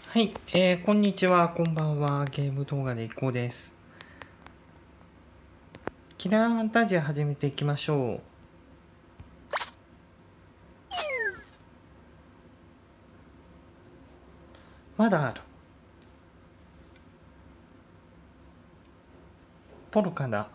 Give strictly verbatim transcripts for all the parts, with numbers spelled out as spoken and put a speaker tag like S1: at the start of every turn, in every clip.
S1: はい、えー、こんにちは、こんばんは。ゲーム動画でいこうです。キラーファンタジア始めていきましょう。まだある。ポルカだ。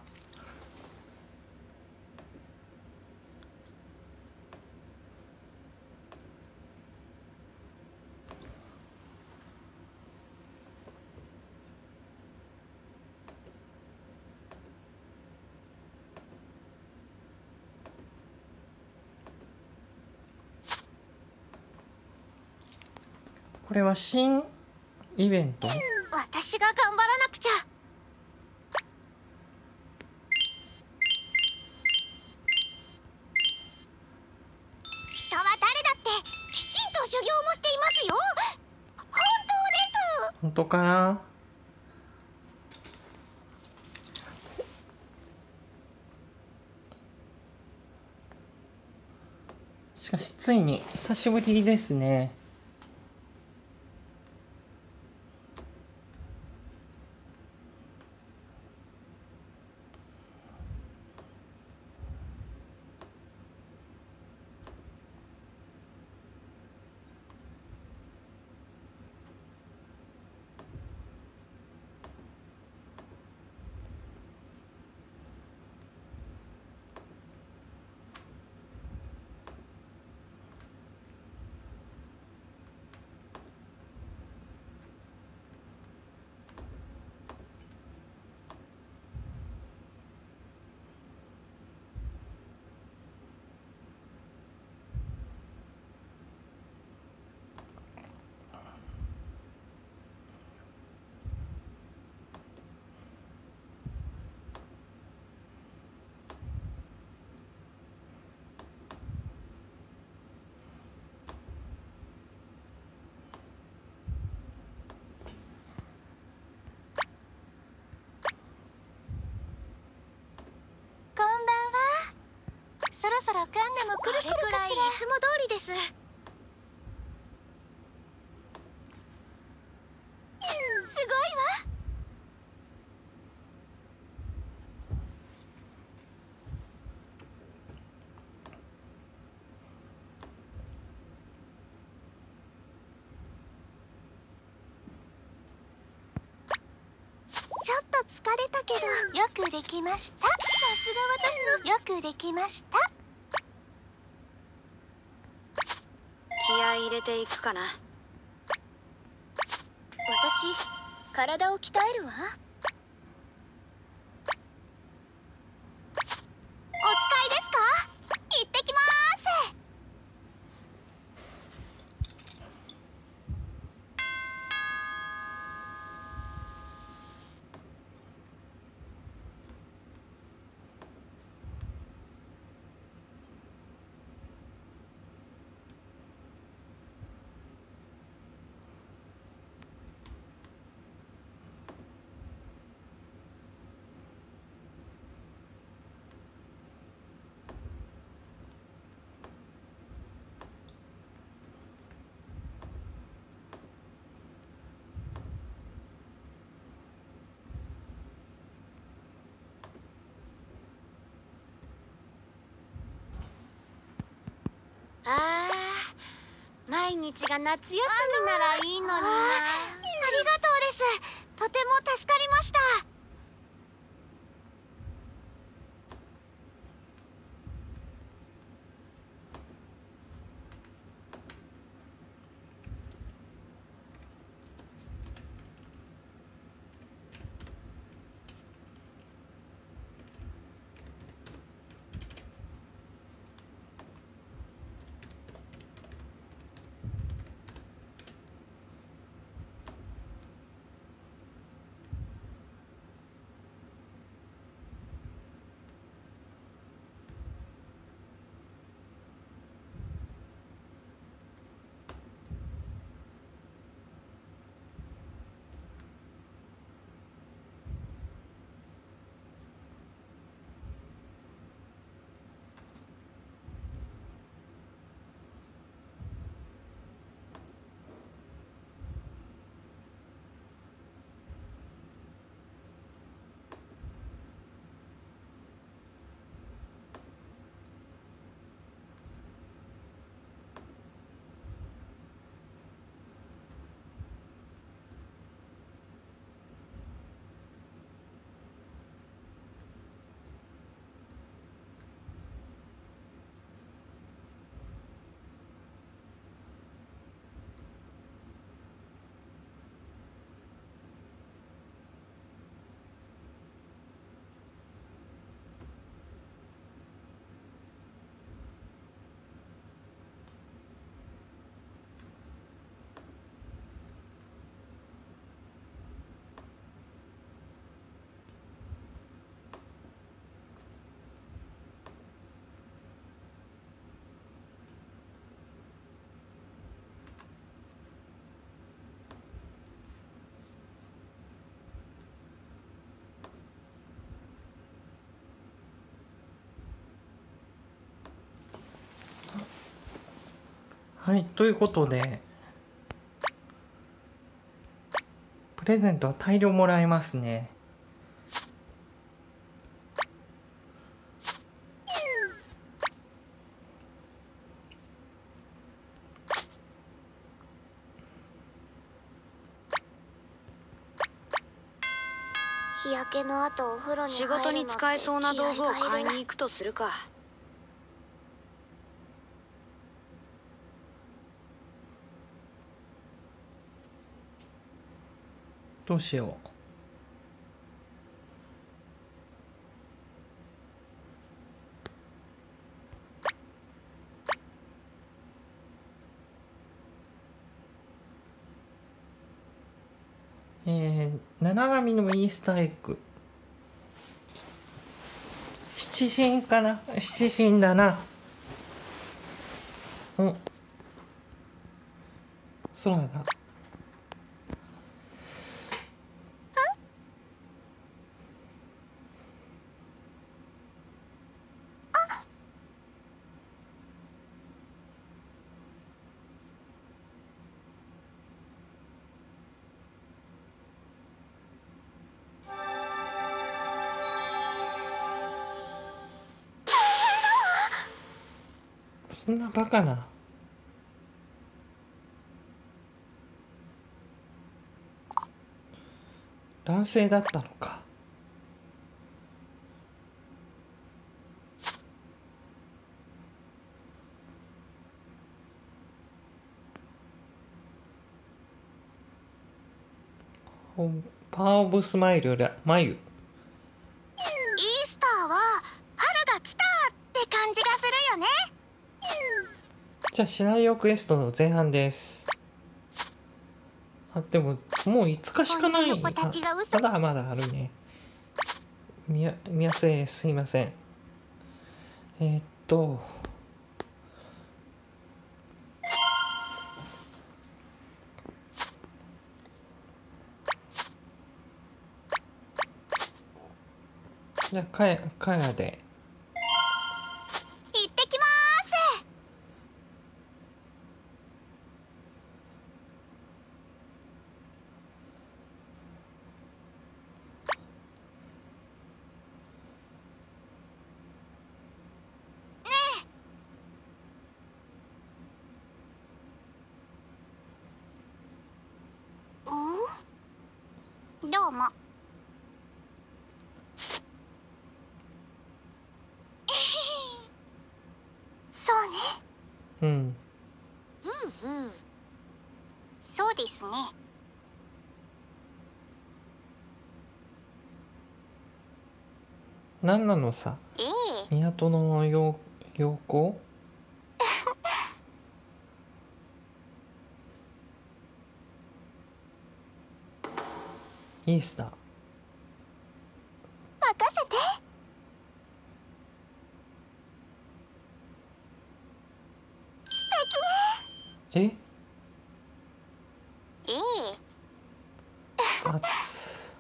S1: これは新イベント？
S2: 私が頑張らなくちゃ。人は誰だってきちんと修行もしていますよ。本当です。
S1: 本当かな？しかしついに久しぶりですね。
S2: こんばんは。そろそろガンダム来るくらいいつも通りです。すごいわ。ちょっと疲れたけどよくできました。さすが私のよくできました。
S3: 気合い入れていくかな。
S2: 私体を鍛えるわ。お使いですか？行ってきます。
S3: あー、毎日が夏休みならいいのにな。
S2: ありがとうです。とても助かりました。
S1: はい、ということでプレゼントは大量もらえますね。
S3: 日焼けの後お風呂に
S4: 仕事に使えそうな道具を買いに行くとするか。
S1: どうしよう。えー、七神のイースターエッグ。七神かな、七神だな。うん。空だ。そんなバカな。乱世だったのか。パワーオブスマイルら眉。
S2: イースターは春が来たって感じがするよね。
S1: じゃあシナリオクエストの前半です。あ、でももういつかしかない。あ、まだまだあるね。みや、みやせすいません。えー、っとじゃあかやかやで。
S2: 行ってきまーす。うん？どうも。そうね。
S1: うん。
S2: うんうん。そうですね。
S1: 何なのさ。
S2: ええ。
S1: 港の陽陽光？イースター。
S2: 任せて。
S1: え？
S2: ええ。
S1: 雑。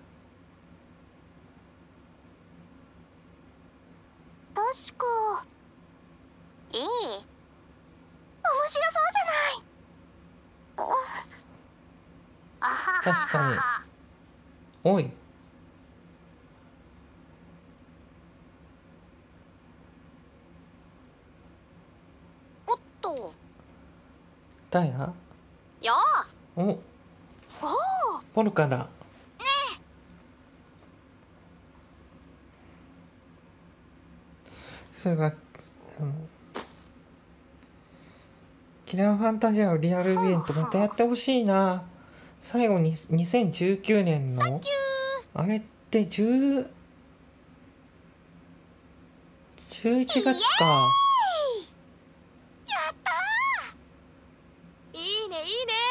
S2: 確か。ええ。面白そうじゃない。あははは。
S1: 確かに。おい。
S2: おっと。
S1: だや。
S2: やあ。
S1: お。
S2: おお。
S1: ポルカだ。
S2: ねえ。
S1: それは、うん、キラーファンタジアをリアルイベントまたやってほしいな。最後ににせんじゅうきゅうねんのあれってじゅう、じゅういちがつか。
S2: やったー。いいねいいね。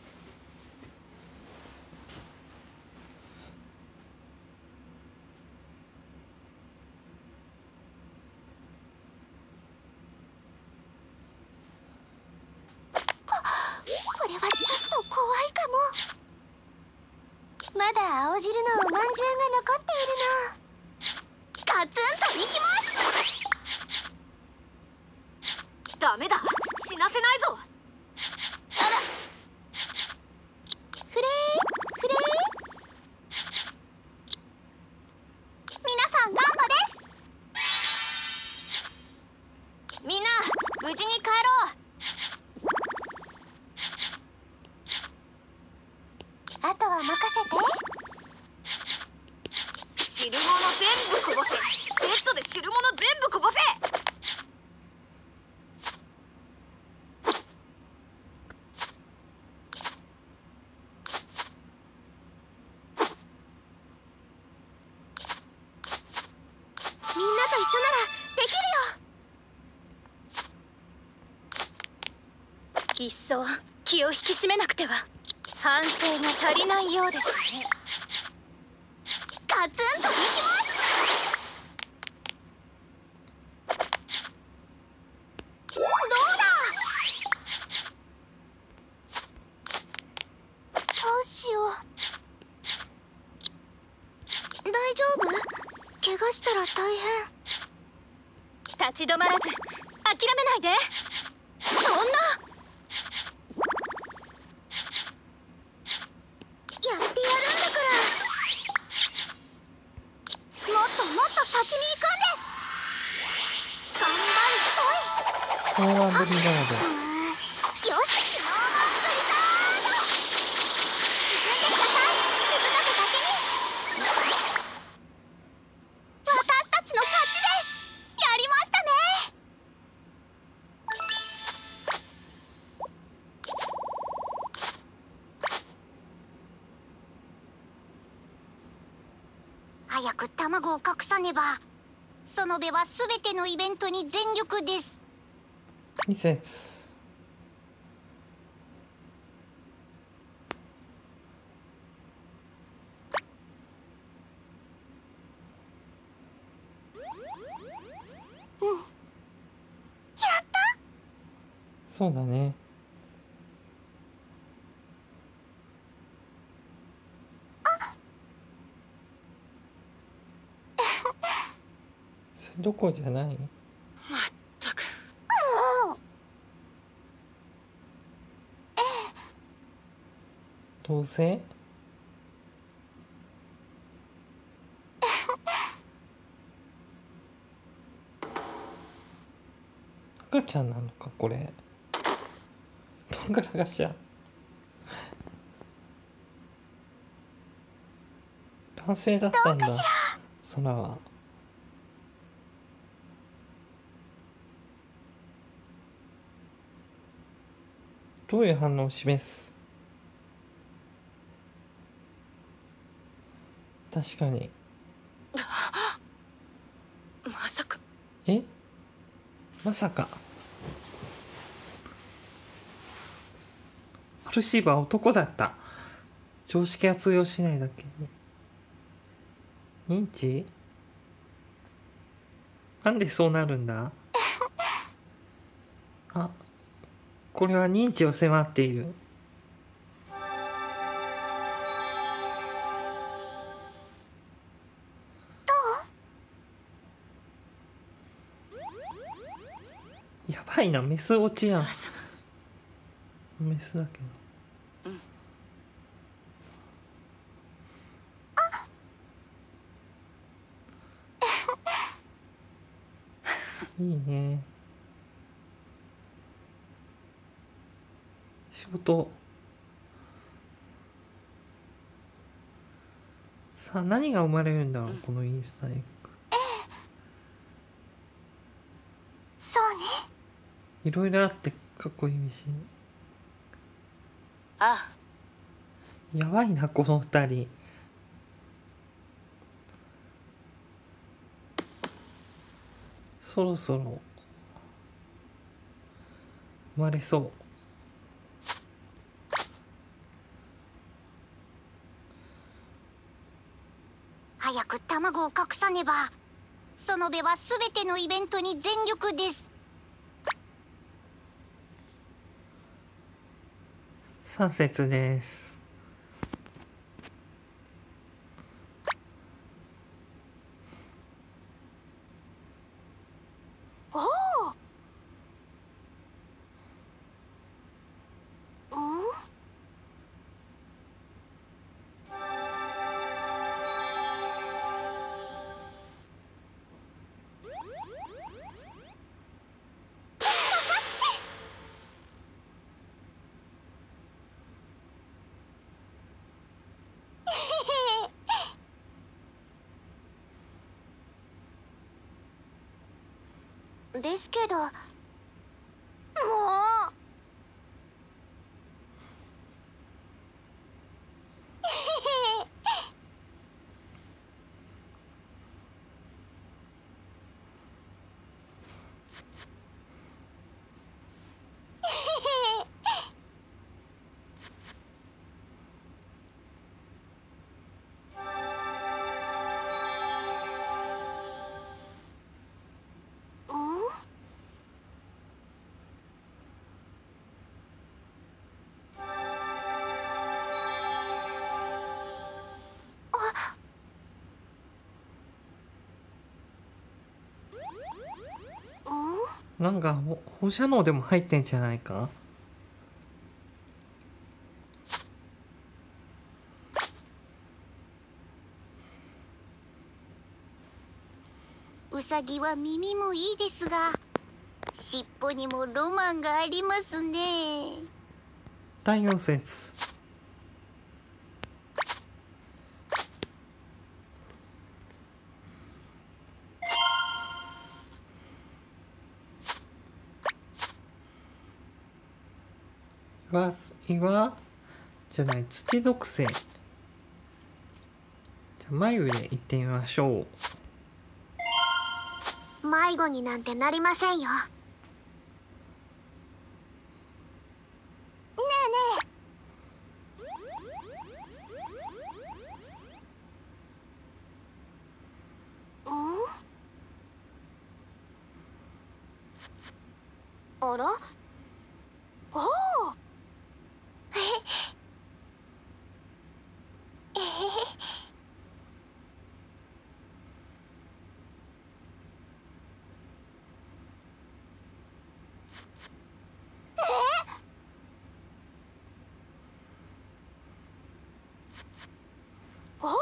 S2: これはちょっと怖いかも。まだ青汁のおまんじゅうが残っているの。ガツンといきます。
S4: ダメだ、死なせないぞ。
S2: は任せて。
S4: 汁物全部こぼせ。セットで汁物全部こぼせ。
S2: みんなと一緒ならできるよ。
S4: いっそ気を引き締めなくては。反省が足りないようですね。
S2: ガツンといきます。どうだ。どうしよう。大丈夫？怪我したら大変。
S4: 立ち止まらず諦めないで。そんな。
S2: やってやるんだから。もっともっと先に行くんです。頑張り
S1: ソーラーブリガー
S2: とい。よし、スノーマンブリザード。進んでください。鈴の手だけに。私たちの勝ちです。やりましたね。早く卵を隠さねば。園部はすべてのイベントに全力です。
S1: 季節。
S2: うん。やった。
S1: そうだね。それどころじゃない。
S4: まったく。
S2: もう。
S1: どうせ赤ちゃんなのかこれ。どんぐら赤ちゃん。男性だったんだ。空は。どういう反応を示す。確かに。
S4: まさか。
S1: えまさか。パルシーバーは男だった。常識は通用しないだけに。認知。なんでそうなるんだ。あ、これは認知を迫っている。やばいな、メス落ちやん。メスだけど。いいね。仕事。さあ何が生まれるんだろう、このイースターエッグ。
S2: そうね。
S1: いろいろあってかっこいいし。
S4: あ
S1: あ。やばいなこの二人。そろそろ生まれそう。
S2: 早く卵を隠さねば。園部はすべてのイベントに全力です。
S1: 三節です。
S2: おお。うん。 ですけど、もう
S1: なんかほ放射能でも入ってんじゃないか。
S2: ウサギは耳もいいですが、尻尾にもロマンがありますね。
S1: 太陽節。岩岩じゃない、土属性。じゃあ眉で行ってみましょ
S2: う。迷子になんてなりませんよ。ねえねえ。ん？あら？おお。ええへへ。おお。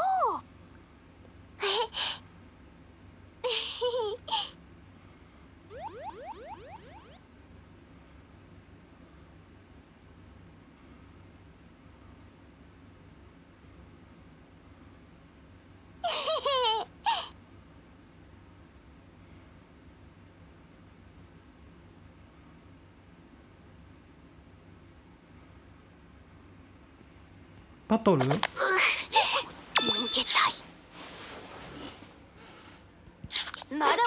S1: う。バトル？
S2: 逃げたい。まだまだ行くぜ。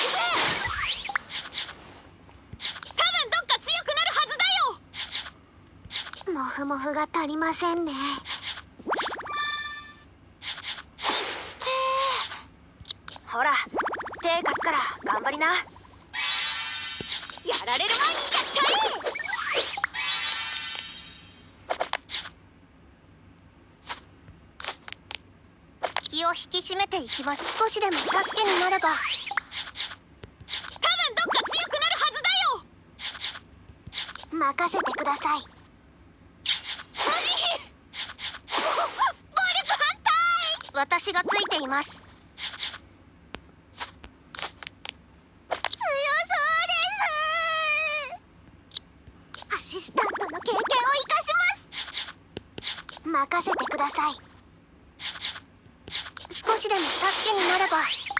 S2: 多分どっか強くなるはずだよ。モフモフが足りませんね。
S4: ほら手貸すから頑張りな。やられる前にやっちゃ
S2: え。気を引き締めていきます。少しでも助けになれば。多分どっか強くなるはずだよ。任せてください。暴力反対。私がついています。強そうです。アシスタントの経験を生かします。任せてください。少しでも助けになれば。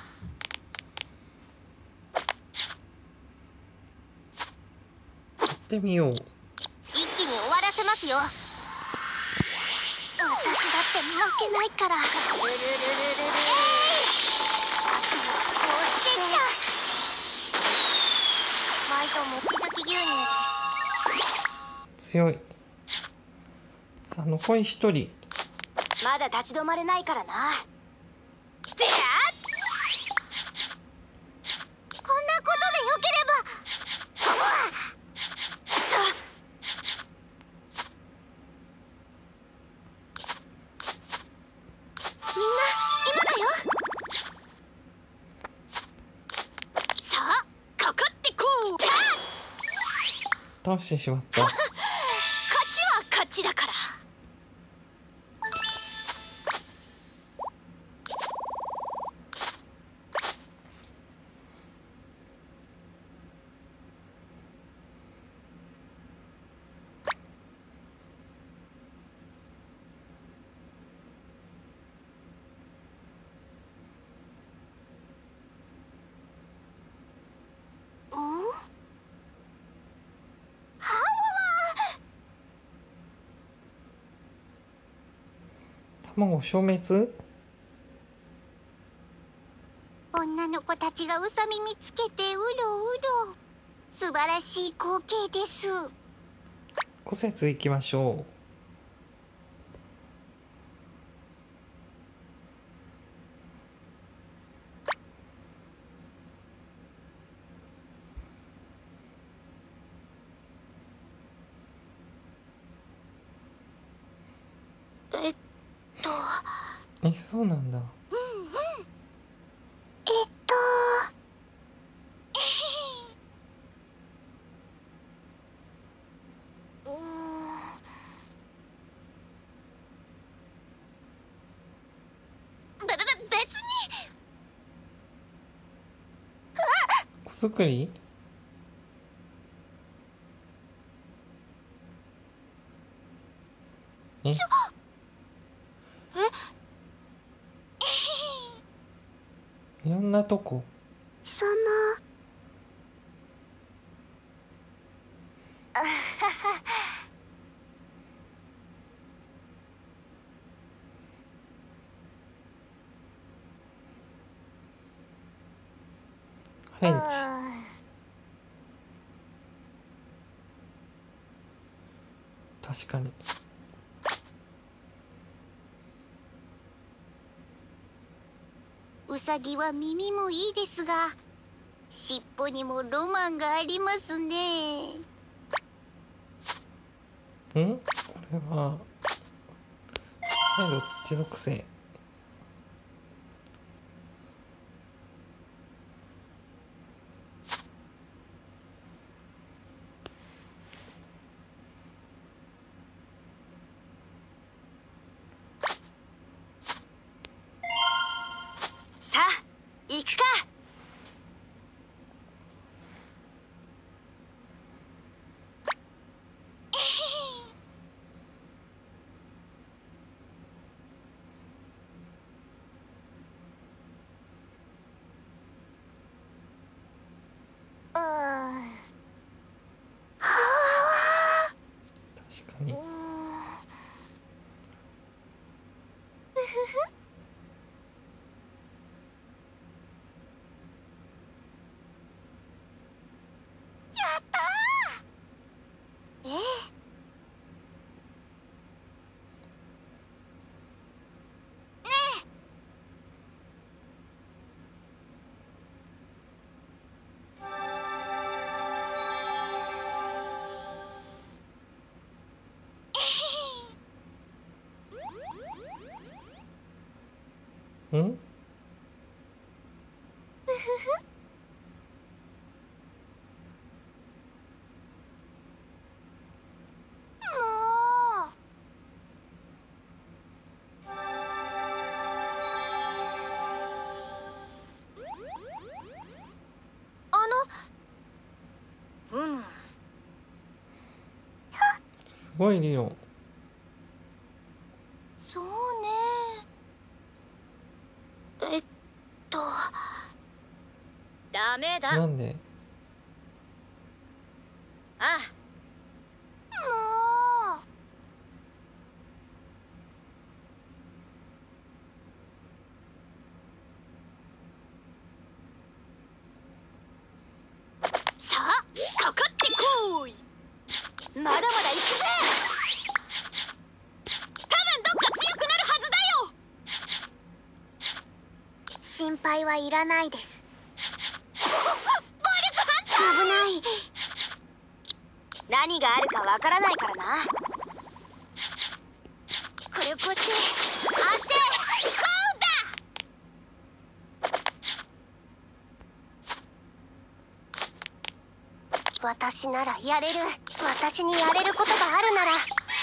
S1: やってみよう。
S2: 一気に終わらせますよ。私だって負けないから。ルルルルルル、えい、こうしてきた。毎度望月牛乳。
S1: 強い。さあ残り一人。
S4: まだ立ち止まれないからな。
S2: でやっ、こんなことでよければ。みんな今だよ。さあかかってこう。
S1: 倒してしまった。
S2: 勝ちは勝ちだから。うん？
S1: もう消滅？
S2: 女の子たちがウサ耳つけてうろうろ。素晴らしい光景です。
S1: ご節行きましょ
S2: えっと
S1: う。え、そうなんだ。
S2: えっとうーんべべべ別に。
S1: 子作り？え？いろんなとこ。
S2: そのあはは
S1: ハレンチ。確かに。
S2: ウサギは耳もいいですが、尻尾にもロマンがありますね。
S1: ん？これは再度土属性。
S4: さあ行くか。
S2: うーんはあ
S1: 確かに。
S2: うーんやったー。ええ。ねえ。
S1: ん？
S2: もうあの
S4: うん。
S1: すごいリオ。
S2: そうね。えっと
S4: ダメだ。
S1: なんで？
S4: あ
S2: もう
S4: さあかかってこい。まだまだ行くぜ。多分どっか強くなるはずだよ。
S2: 心配はいらないです。危ない。
S4: 何があるかわからないからな。
S2: これをこうしてああしてこうだ。私ならやれる。私にやれることがあるなら。
S4: 多分どっ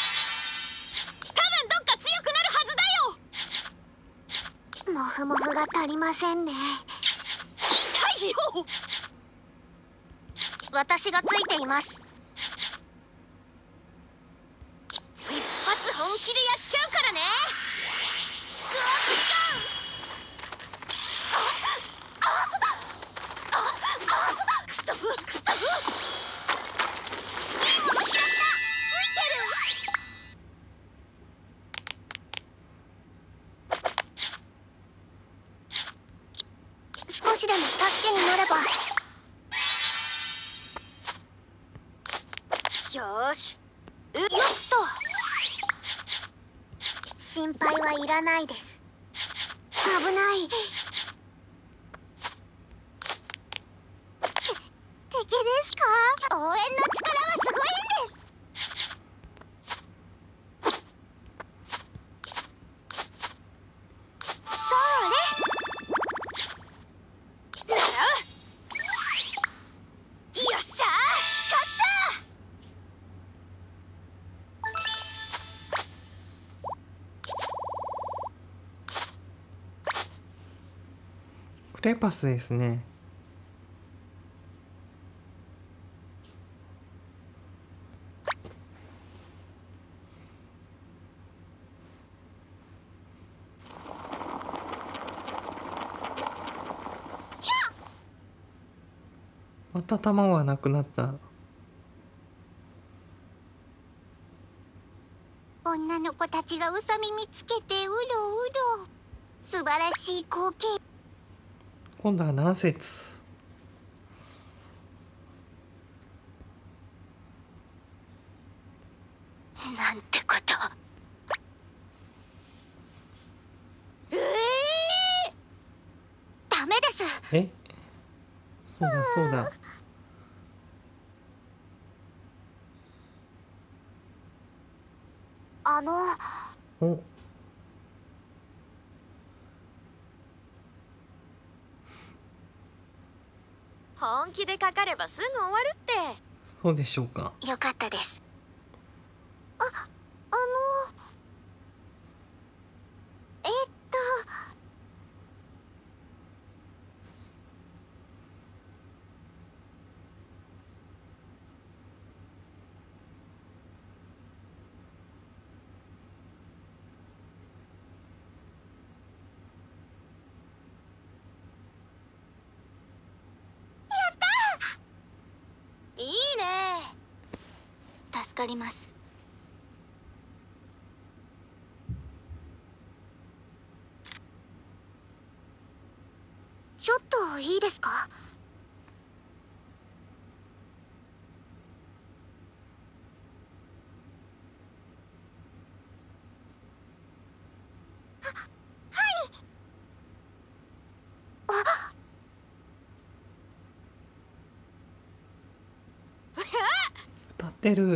S4: か強くなるはずだよ。
S2: モフモフが足りませんね。
S4: 痛いよ。
S2: 私がついています。
S4: 一発本気でやっちゃうからね。スクワットくそくそ。いいもの拾った。ついてる。
S2: しでも助けになれば。
S3: よーし。
S2: よっと。心配はいらないです。危ない。敵ですか？応援の力はすごいんです。
S1: クレパスですね。また卵がなくなった。
S2: 女の子たちがウサ耳つけてうろうろ。素晴らしい光景。
S1: 今度は何節。
S2: なんてこと。ええー、ダメです。
S1: え、そうだそうだ。
S2: あの
S1: お、
S3: 本気でかかればすぐ終わるって。
S1: そうでしょうか。
S2: よかったです。あ、あのえっと
S3: いいね。
S2: 助かります。ちょっといいですか？
S1: 歌ってる。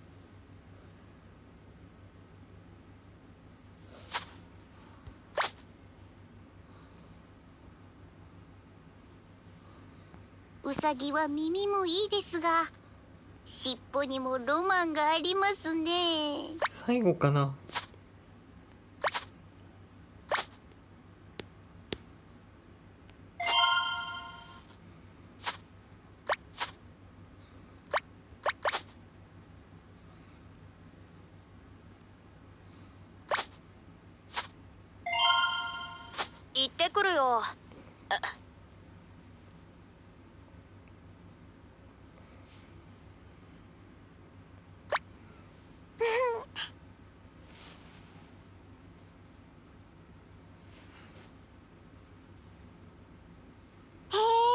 S2: ウサギは耳もいいですが、尻尾にもロマンがありますね。
S1: 最後かな。
S3: 行ってくるよ。
S2: へえ。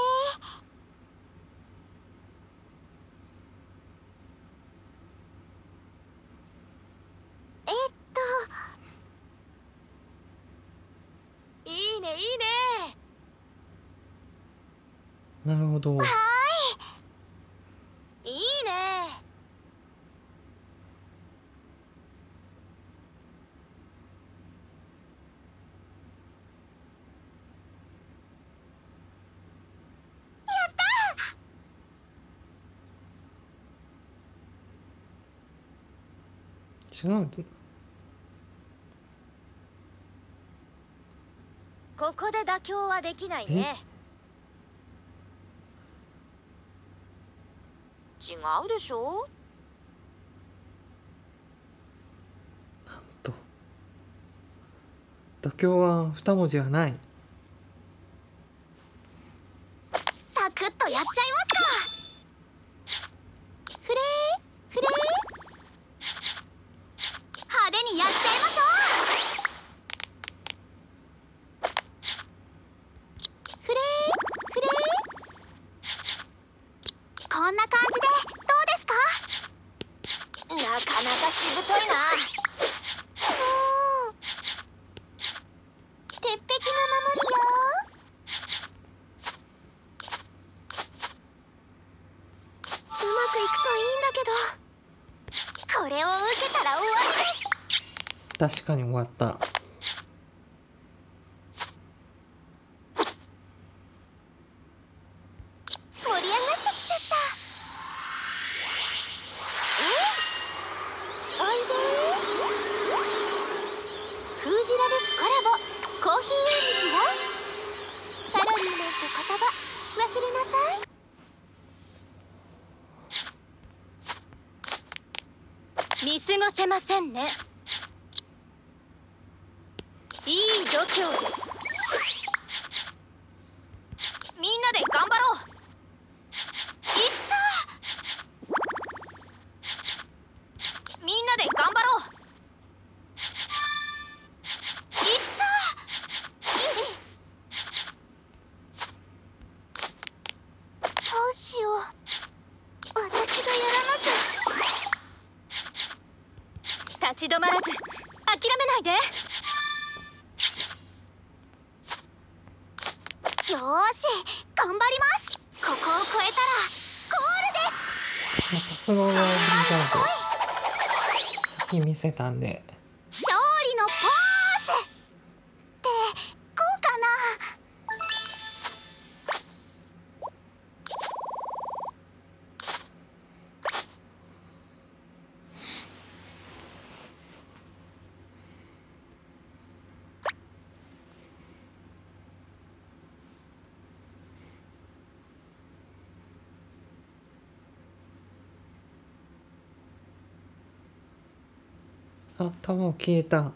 S2: えっと
S3: いいねいいね。
S1: なるほど。
S2: はい
S3: いいね。
S1: 違う。
S3: ここで妥協はできないね。違うでしょ。
S1: なんと妥協は二文字はない。
S2: サクッとやっちゃいますか。フレーフレー派手にやっちゃいましょう。フレー受けたら終わりです。
S1: 確かに終わった。
S2: 盛り上がってきちゃった。おいでー。フージラルシコラボコーヒー縁日よ。カロリーなんて言葉忘れなさい。
S4: 見過ごせませんね。いい度胸です。みんなで頑張ろう。いったみんなで頑張ろう。いった
S2: どうしよう。私がやらなきゃ。
S4: 立ち止まらず諦めないで。
S2: よーし頑張ります。ここを越えたらゴールです。
S1: またスノーボードジャンプさっき見せたんで。
S2: 勝利のポーズってこうかな。
S1: あ、弾消えた。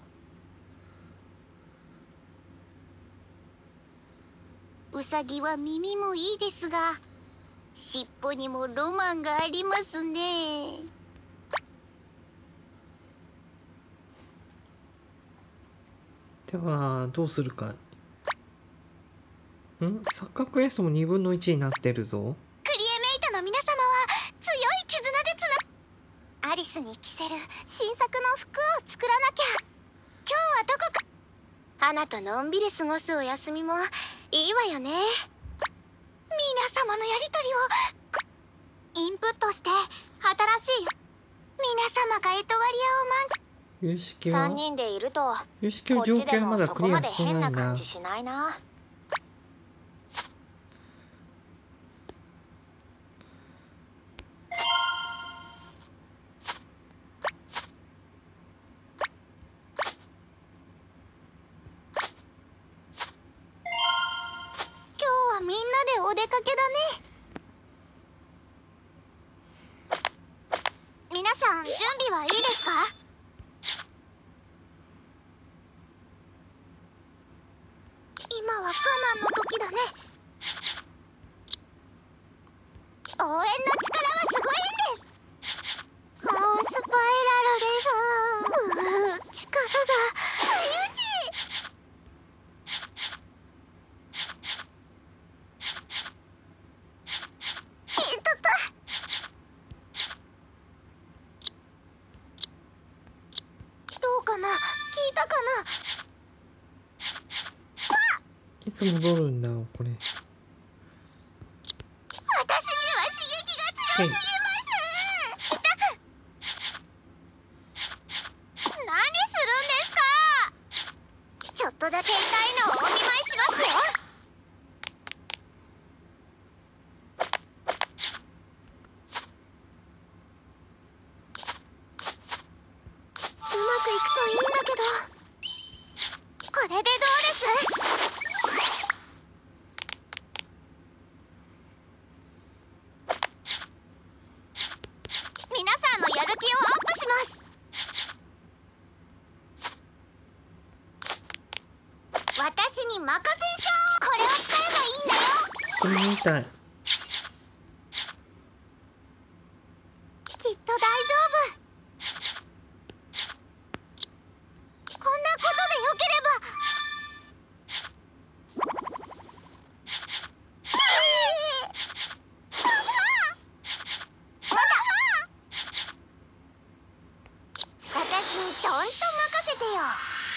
S2: ウサギは耳もいいですが、尻尾にもロマンがありますね。
S1: ではどうするか。ん錯覚エースもにぶんのいちになってるぞ。
S2: クリエメイトの皆様は強い絆でつなアリスに着せる新作の服を作らなきゃ。今日はどこか花とのんびり過ごすお休みもいいわよね。皆様のやりとりをインプットして新しい皆様がエトワリアを満
S1: 有識は
S4: さんにんでいると
S1: 有識は状況はまだクリアしてない
S4: こっちでもそこまで変な
S1: な
S4: 感。じしないな。
S2: 今日はみんなでお出かけだね。皆さん準備はいいですか？今は我慢の時だね。応援の力はすごいんです。カオスパイラルです。力が不意打ち。いたた。どうかな？聞いたかな？
S1: いつ戻るんだこれ。
S2: 私には刺激が強すぎます。いた。何するんですか？ちょっとだけ痛いのをお見舞いしますよ。うまくいくといいんだけど。これでどうです？皆さんのやる気をアップします。私に任せんしょ。これを使えばいいんだよ。
S1: これみたい。
S2: きっと大丈夫。こんなことでよければ。私にどんと任せてよ。は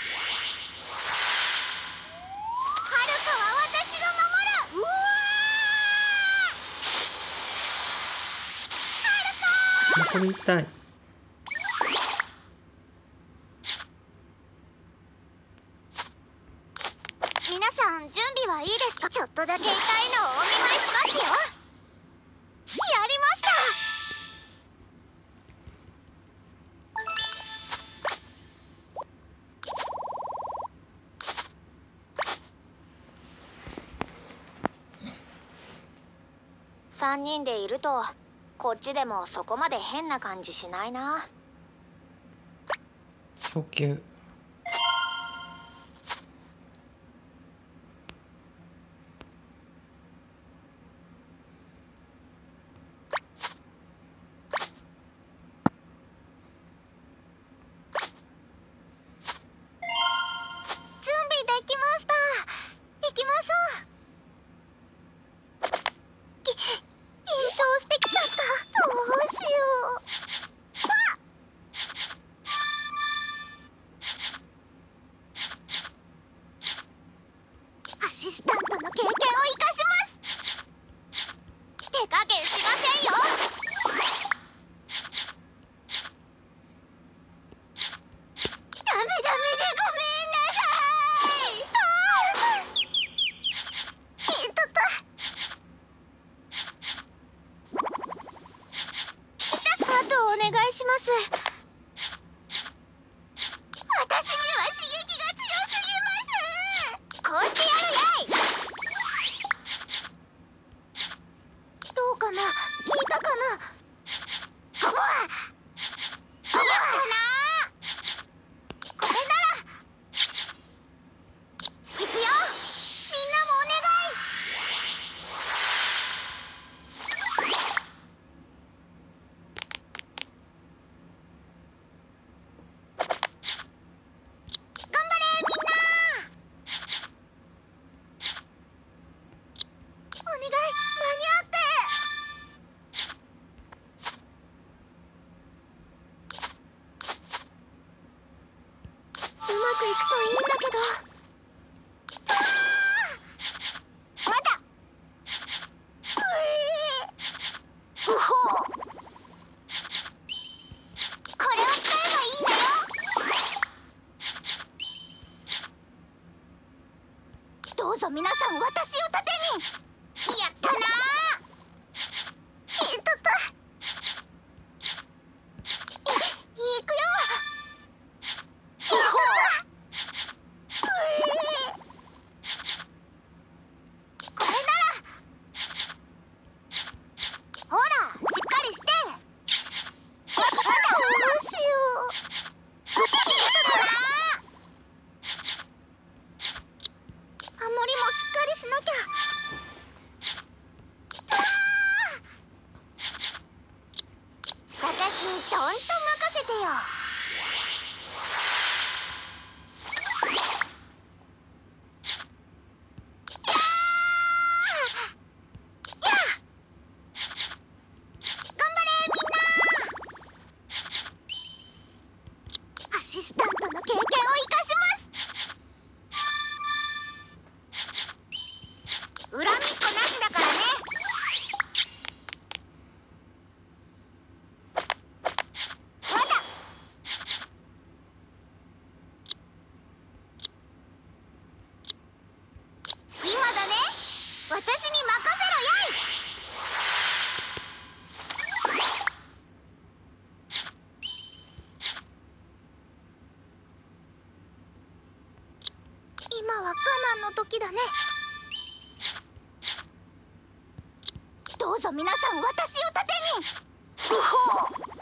S2: るかは私が守る。うわー。はるか
S1: これ痛い。
S2: さん準備はいいですか？ちょっとだけ痛いのをお見舞いしますよ。やりました。
S3: さんにんでいるとこっちでもそこまで変な感じしないな。
S1: 供給。
S2: 準備できました。行きましょう。き緊張してきちゃった。どうしよう。アシスタントの経験を生かします。手加減しませんよ。ダメダメでごめんなさい。あー、いたた。あとお願いします。私には刺激が強すぎます。こうしてやるやい。どうかな、聞いたかな。ゴボアやったな。これなら行くよ。みんなもお願い。頑張れみんな。お願い、間に合って。うまくいくといいんだけど。あー、まだ。うえー、うほう。これを使えばいいんだよ。どうぞ皆さん、私を盾に。やったなー。いたた。い行くよ。うほう。うえー、これなら。ほら、しっかりして。まだどうしよう。やったなー。ハモリもしっかりしなきゃ。私にどんと任せてよ。やあ、頑張れみんな。アシスタントの経験を生かします。恨みっこなしだからね。まだ。今だね。私に任せろやい。今は我慢の時だね。どうぞ皆さん、私を盾に。うほう。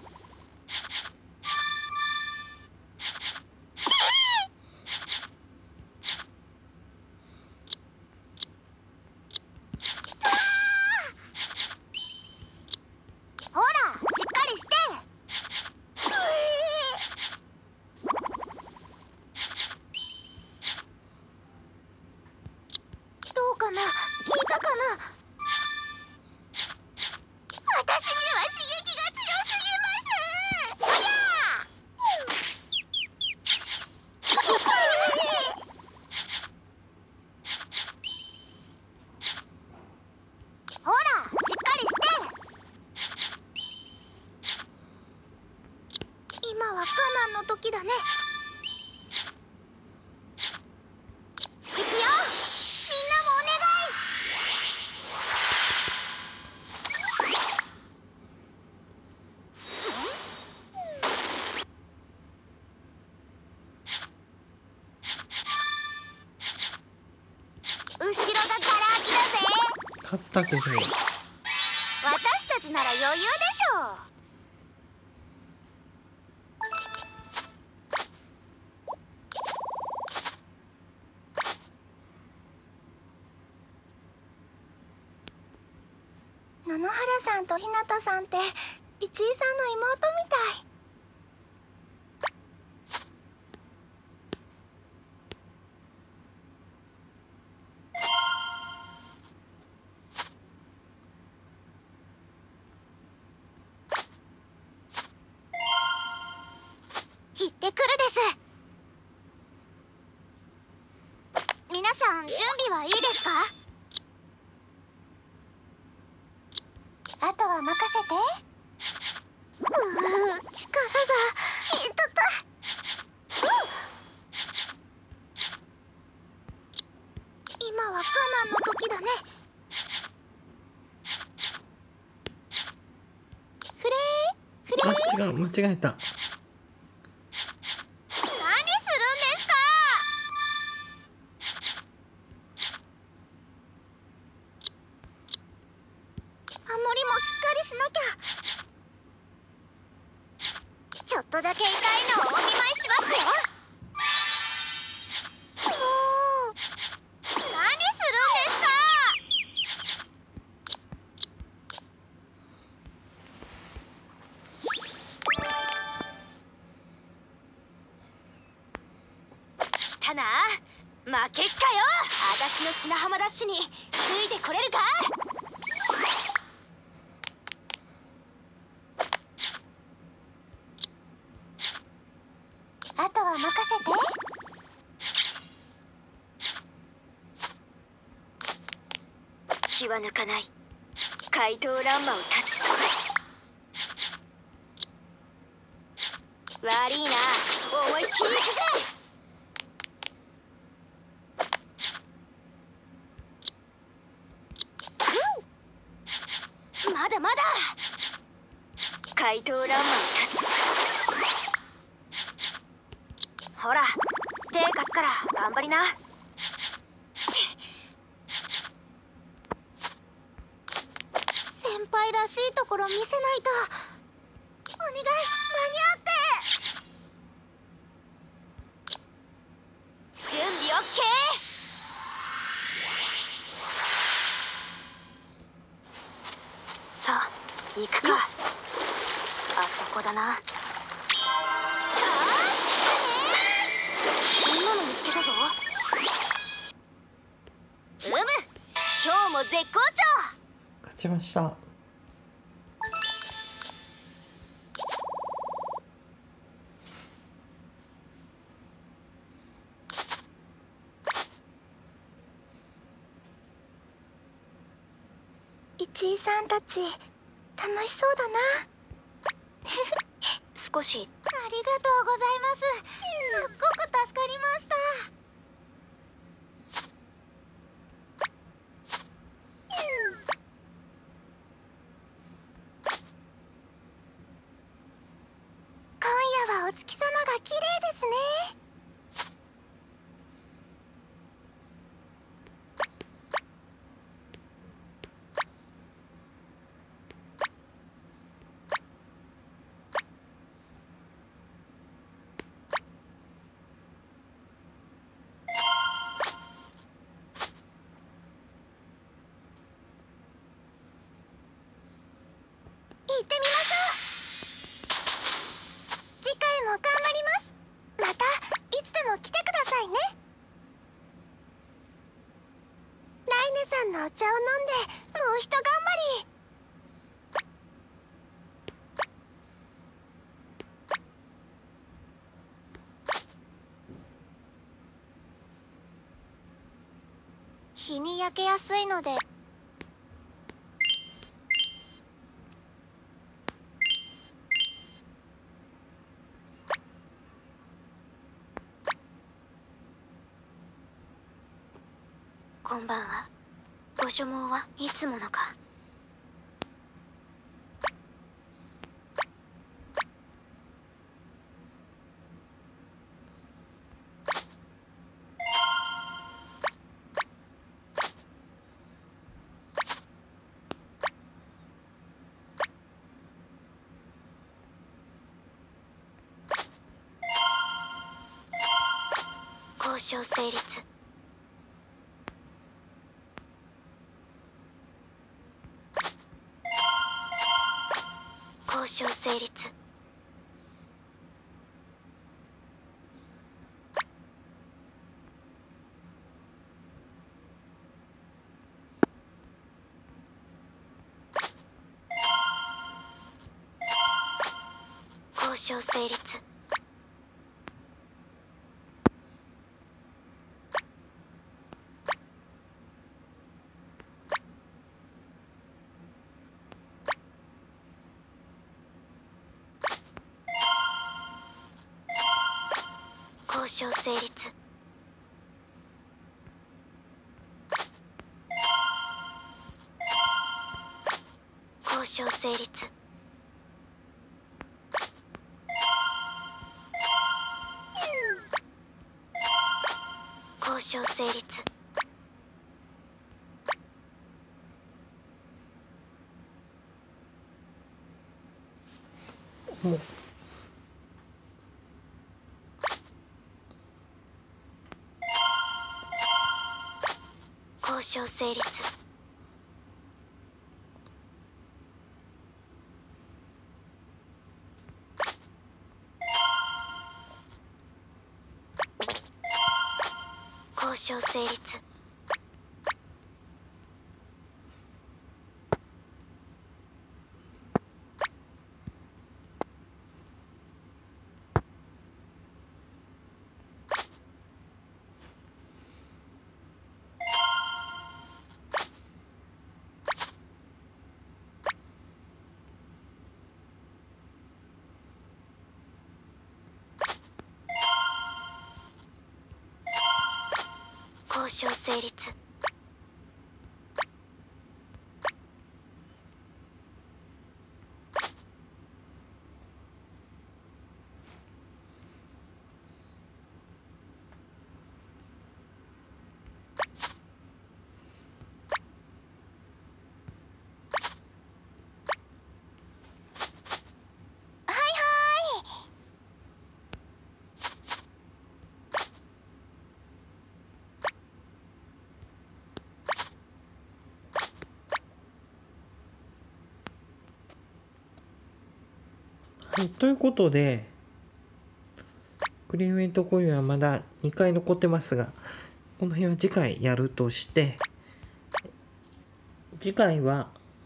S2: ほら、しっかりして。うえー、どうかな、聞いたかな。私には刺激が強すぎます。そりゃあ。ほら、しっかりして。今は我慢の時だね。いくよ。
S1: かったけど。
S2: 私たちなら余裕でしょう。野々原さんと日向さんって一井さんの妹みたい。行ってくるです。皆さん準備はいいですか？あとは任せて。うー、力がいたた。今は我慢の時だね。フレーフレー。
S1: あ、違う、間違えた。
S2: 何するんですか？ハモリもしっかりしなきゃ。ちょっとだけ痛いのをお見舞いしますよ。もう何するんですか？
S4: 来たな。負けっかよ。あたしの砂浜ダッシュについてこれるか？
S2: あとは任せて。
S4: 気は抜かない。怪盗乱魔を断つ。悪いな。思いっきり行くぜ。まだまだ。怪盗乱魔を断つ。ほら、手貸すから頑張りな。
S2: 先輩らしいところ見せないと。お願い、間に合って。
S4: 準備オッケー。さあ行くか。あそこだな。今の見つけたぞ。うむ、今日も絶好調。
S1: 勝ちました。
S2: 一井さんたち楽しそうだな。
S4: 少し。
S2: ありがとうございます。すっごく助かりました。今夜はお月様が綺麗ですね。行ってみましょう。次回も頑張ります。またいつでも来てくださいね。ライネさんのお茶を飲んでもうひと頑張り。日に焼けやすいので。
S4: こんばんは。ご所望はいつものか。
S2: 交渉成立。交渉成立。交渉成立。交渉成立。交渉成立。交渉成立。
S1: もう
S2: 交渉成立。交渉成立。交渉成立。
S1: はい、ということで、クリームエントコインはまだにかい残ってますが、この辺は次回やるとして、次回は、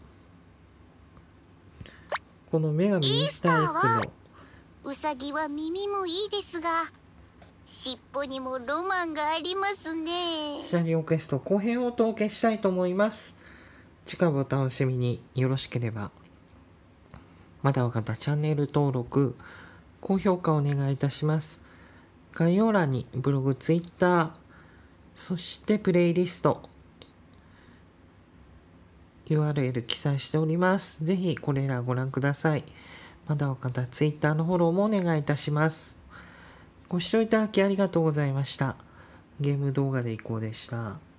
S1: この女神イースターエッグの
S2: ウサギは耳もいいですが、尻尾にもロマンがありますね。
S1: シナリオクエスト後編をお届けしたいと思います。次回もお楽しみに。よろしければ、まだの方チャンネル登録、高評価お願いいたします。概要欄にブログ、ツイッター、そしてプレイリスト、ユーアールエル 記載しております。ぜひこれらご覧ください。まだの方、ツイッターのフォローもお願いいたします。ご視聴いただきありがとうございました。ゲーム動画でいこうでした。